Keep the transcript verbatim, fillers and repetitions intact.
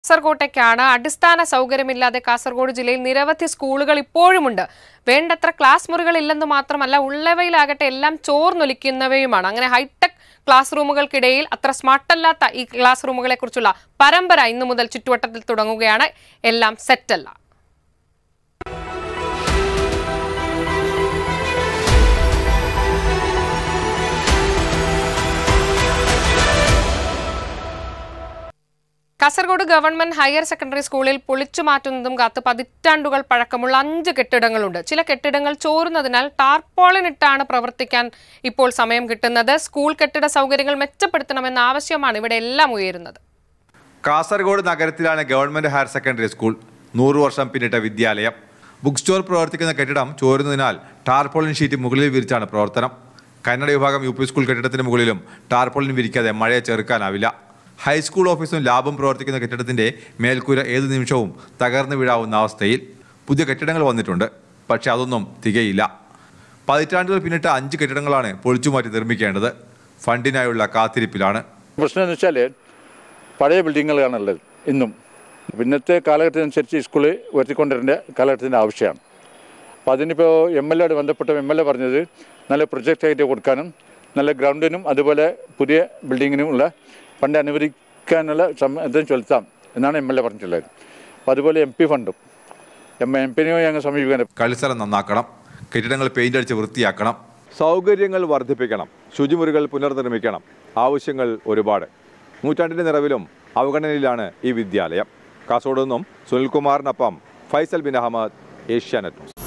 കാസർകോട്ടേക്കാണ് അടിസ്ഥാന സൗകര്യമില്ലാതെ കാസർഗോഡ് ജില്ലയിൽ നിരവധി സ്കൂളുകൾ ഇപ്പോഴുമുണ്ട്. വേണ്ടത്ര ക്ലാസ് മുറികൾ ഇല്ലെന്ന് മാത്രമല്ല, ഉള്ളവയിലാകട്ടെ എല്ലാം ചോർന്നൊലിക്കുന്നവയുമാണ്. അങ്ങനെ ഹൈടെക് ക്ലാസ് റൂമുകൾക്കിടയിൽ അത്ര സ്മാർട്ടല്ലാത്ത ഈ ക്ലാസ് റൂമുകളെ കുറിച്ചുള്ള പരമ്പര ഇന്നു മുതൽ ചുറ്റുവട്ടത്തിൽ തുടങ്ങുകയാണ്. എല്ലാം സെറ്റല്ല. കാസർഗോഡ് ഗവൺമെന്റ് ഹയർ സെക്കൻഡറി സ്കൂളിൽ പൊളിച്ചു മാറ്റുന്നതും കാത്ത് പതിറ്റാണ്ടുകൾ പഴക്കമുള്ള അഞ്ച് കെട്ടിടങ്ങളുണ്ട്. ചില കെട്ടിടങ്ങൾ ചോരുന്നതിനാൽ ടാർപോളിനിട്ടാണ് പ്രവർത്തിക്കാൻ ഇപ്പോൾ സമയം കിട്ടുന്നത്. സ്കൂൾ കെട്ടിട സൗകര്യങ്ങൾ മെച്ചപ്പെടുത്തണമെന്ന ആവശ്യമാണ് ഇവിടെ എല്ലാം ഉയരുന്നത്. കാസർഗോഡ് നഗരത്തിലാണ് ഗവൺമെന്റ് ഹയർ സെക്കൻഡറി സ്കൂൾ. നൂറ് വർഷം പിന്നിട്ട വിദ്യാലയം. ബുക്ക് സ്റ്റോർ പ്രവർത്തിക്കുന്ന കെട്ടിടം ചോരുന്നതിനാൽ ടാർപോളിൻ ഷീറ്റ് മുകളിൽ വിരിച്ചാണ് പ്രവർത്തനം. കന്നഡ വിഭാഗം യു പി സ്കൂൾ കെട്ടിടത്തിന് മുകളിലും ടാർപോളിൻ വിരിക്കാതെ മഴയെ ചെറുക്കാനാവില്ല. ഹൈസ്കൂൾ ഓഫീസും ലാബും പ്രവർത്തിക്കുന്ന കെട്ടിടത്തിന്റെ മേൽക്കൂര ഏതു നിമിഷവും തകർന്നു വീഴാവുന്ന അവസ്ഥയിൽ. പുതിയ കെട്ടിടങ്ങൾ വന്നിട്ടുണ്ട്, പക്ഷെ അതൊന്നും തികയില്ല. പതിറ്റാണ്ടുകൾ പിന്നിട്ട അഞ്ച് കെട്ടിടങ്ങളാണ് പൊളിച്ചുമാറ്റി നിർമ്മിക്കേണ്ടത്. ഫണ്ടിനായുള്ള കാത്തിരിപ്പിലാണ്. പ്രശ്നം എന്ന് വെച്ചാൽ പഴയ ബിൽഡിങ്ങുകളാണുള്ളത് ഇന്നും. ഇന്നത്തെ കാലഘട്ടത്തിനനുസരിച്ച് സ്കൂള് ഉയർത്തിക്കൊണ്ടിരേണ്ട കാലഘട്ടത്തിൻ്റെ ആവശ്യമാണ്. അപ്പോൾ അതിനിപ്പോൾ എം എൽ എയോട് ബന്ധപ്പെട്ട എം എൽ എ പറഞ്ഞത് നല്ല പ്രൊജക്റ്റായിട്ട് കൊടുക്കാനും നല്ല ഗ്രൗണ്ടിനും അതുപോലെ പുതിയ ബിൽഡിങ്ങിനുമുള്ള ഫണ്ട് അനുവദിക്കാനുള്ള സമ്മതം ചെലുത്താം എന്നാണ് എം എൽ എ പറഞ്ഞിട്ടുള്ളത്. അപ്പോൾ അതുപോലെ എം പി ഫണ്ടും എം എം പിനെയോ ഞങ്ങൾ സമീപിക്കാൻ. കളിസ്ഥലം നന്നാക്കണം, കെട്ടിടങ്ങൾ പെയിന്റ് അടിച്ച് വൃത്തിയാക്കണം, സൗകര്യങ്ങൾ വർദ്ധിപ്പിക്കണം, ശുചിമുറികൾ പുനർനിർമ്മിക്കണം. ആവശ്യങ്ങൾ ഒരുപാട്. നൂറ്റാണ്ടിൻ്റെ നിറവിലും അവഗണനയിലാണ് ഈ വിദ്യാലയം. കാസർഗോഡ് നിന്നും സുനിൽകുമാറിനൊപ്പം ഫൈസൽ ബിൻ അഹമ്മദ്, ഏഷ്യാനെറ്റ് ന്യൂസ്.